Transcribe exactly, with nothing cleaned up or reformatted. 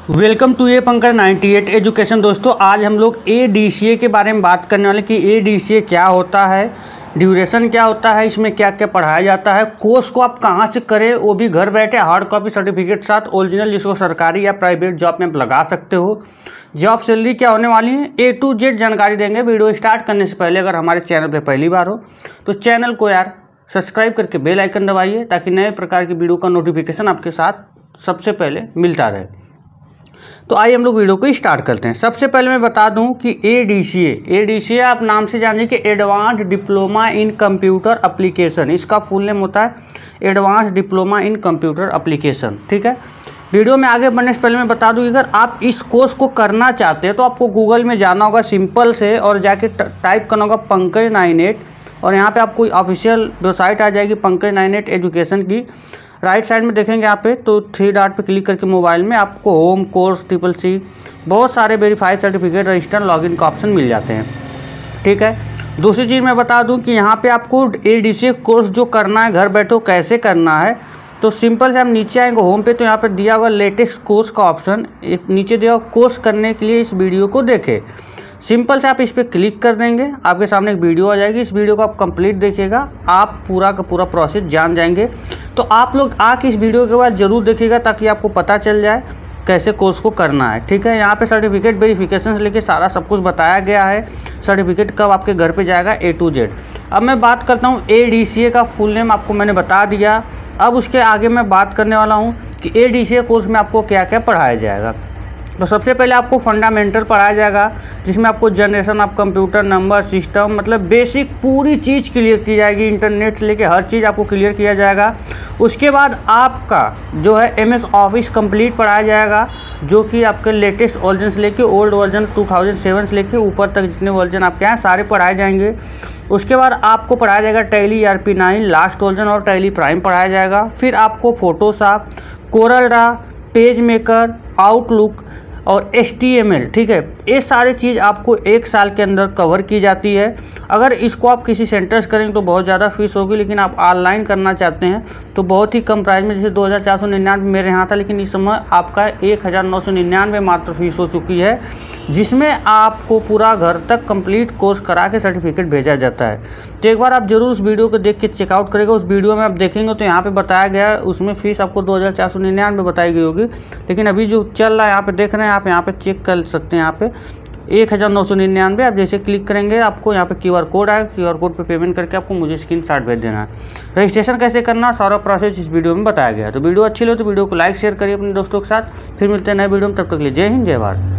Welcome to a Pankaj ninety eight education. दोस्तों, आज हम लोग ए डी सी ए के बारे में बात करने वाले कि ए डी सी ए क्या होता है, ड्यूरेशन क्या होता है, इसमें क्या क्या पढ़ाया जाता है, कोर्स को आप कहाँ से करें, वो भी घर बैठे हार्ड कॉपी सर्टिफिकेट साथ ओरिजिनल, जिसको सरकारी या प्राइवेट जॉब में आप लगा सकते हो। जॉब सैलरी क्या होने वाली है, ए टू जेड जानकारी देंगे। वीडियो स्टार्ट करने से पहले अगर हमारे चैनल पर पहली बार हो तो चैनल को यार सब्सक्राइब करके बेल आइकन दबाइए, ताकि नए प्रकार की वीडियो का नोटिफिकेशन आपके साथ सबसे पहले मिलता रहे। तो आइए हम लोग वीडियो को स्टार्ट करते हैं। सबसे पहले मैं बता दूं कि A D C A A D C ए आप नाम से जानिए कि advance diploma in computer application, इसका फुल नेम होता है advance diploma in computer application. ठीक है, वीडियो में आगे बढ़ने से पहले मैं बता दूं, अगर आप इस कोर्स को करना चाहते हैं तो आपको गूगल में जाना होगा सिंपल से, और जाके टाइप करना होगा पंकज नाइन एट, और यहाँ पे आपको ऑफिशियल वेबसाइट आ जाएगी पंकज नाइन एट एजुकेशन की। राइट साइड में देखेंगे यहाँ पे तो थ्री डॉट पे क्लिक करके मोबाइल में आपको होम, कोर्स, ट्रिपल सी, बहुत सारे वेरीफाइड सर्टिफिकेट, रजिस्टर, लॉगिन का ऑप्शन मिल जाते हैं। ठीक है, दूसरी चीज़ मैं बता दूं कि यहाँ पे आपको A D C A course जो करना है घर बैठो कैसे करना है, तो सिंपल से हम नीचे आएंगे होम पे, तो यहाँ पे दिया हुआ लेटेस्ट कोर्स का ऑप्शन, एक नीचे दिया हुआ कोर्स करने के लिए इस वीडियो को देखें। सिंपल से आप इस पर क्लिक कर देंगे, आपके सामने एक वीडियो आ जाएगी। इस वीडियो को आप कंप्लीट देखिएगा, आप पूरा का पूरा प्रोसेस जान जाएंगे। तो आप लोग आके इस वीडियो के बाद ज़रूर देखिएगा, ताकि आपको पता चल जाए कैसे कोर्स को करना है। ठीक है, यहाँ पे सर्टिफिकेट वेरिफिकेशन से लेके सारा सब कुछ बताया गया है। सर्टिफिकेट कब आपके घर पे जाएगा, ए टू जेड। अब मैं बात करता हूँ ए डी सी ए का फुल नेम, आपको मैंने बता दिया। अब उसके आगे मैं बात करने वाला हूँ कि A D C A course में आपको क्या क्या पढ़ाया जाएगा। तो सबसे पहले आपको फंडामेंटल पढ़ाया जाएगा, जिसमें आपको generation of computer, number system, मतलब बेसिक पूरी चीज़ क्लियर की जाएगी। इंटरनेट से लेके हर चीज़ आपको क्लियर किया जाएगा। उसके बाद आपका जो है एम एस ऑफिस कंप्लीट पढ़ाया जाएगा, जो कि आपके लेटेस्ट वर्जन से लेके old version two thousand seven से लेके ऊपर तक जितने वर्जन आपके हैं सारे पढ़ाए जाएंगे। उसके बाद आपको पढ़ाया जाएगा Tally E R P nine last version, और टैली प्राइम पढ़ाया जाएगा। फिर आपको Photoshop, Corel Draw, page maker, Outlook और एच टी एम एल, ठीक है, ये सारी चीज़ आपको एक साल के अंदर कवर की जाती है। अगर इसको आप किसी सेंटर से करेंगे तो बहुत ज़्यादा फीस होगी, लेकिन आप ऑनलाइन करना चाहते हैं तो बहुत ही कम प्राइस में, जैसे दो हज़ार चार सौ निन्यानवे मेरे यहाँ था, लेकिन इस समय आपका एक हज़ार नौ सौ निन्यानवे मात्र फीस हो चुकी है, जिसमें आपको पूरा घर तक कंप्लीट कोर्स करा के सर्टिफिकेट भेजा जाता है। तो एक बार आप जरूर उस वीडियो को देख के चेकआउट करेंगे। उस वीडियो में आप देखेंगे तो यहाँ पे बताया गया है, उसमें फीस आपको दो हज़ार चार सौ निन्यानवे बताई गई होगी, लेकिन अभी जो चल रहा है यहाँ पे देख रहे हैं आप, यहाँ पे चेक कर सकते हैं। यहाँ पे एक हज़ार नौ सौ निन्यानवे, आप जैसे क्लिक करेंगे आपको यहाँ पे क्यू आर कोड आएगा, क्यू आर कोड पे पेमेंट करके आपको मुझे स्क्रीनशॉट भेज देना है। रजिस्ट्रेशन कैसे करना, सारा प्रोसेस इस वीडियो में बताया गया है। तो वीडियो अच्छी लगे तो वीडियो को लाइक शेयर करिए अपने दोस्तों के साथ। फिर मिलते हैं नए वीडियो में, तब तक के लिए जय हिंद, जय भारत।